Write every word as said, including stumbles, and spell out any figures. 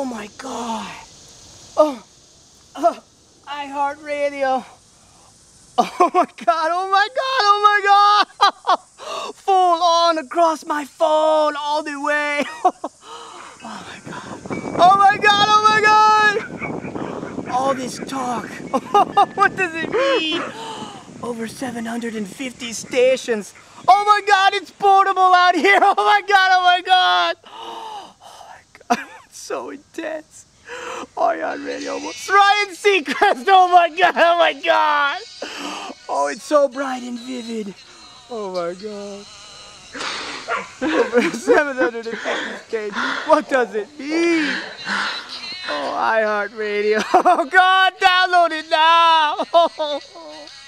Oh my God. Oh, oh, iHeartRadio. Oh my God, oh my God, oh my God. Full on across my phone all the way. Oh my God. Oh my God, oh my God. All this talk. What does it mean? Over seven hundred fifty stations. Oh my God, it's portable out here. Oh my God, oh my God. Oh my God, it's so intense. iHeartRadio, Ryan Seacrest. Oh my God, oh my God. Oh, it's so bright and vivid. Oh my God. Over seven hundred fifty stations. What does it mean? Oh, iHeartRadio. Oh God, download it now.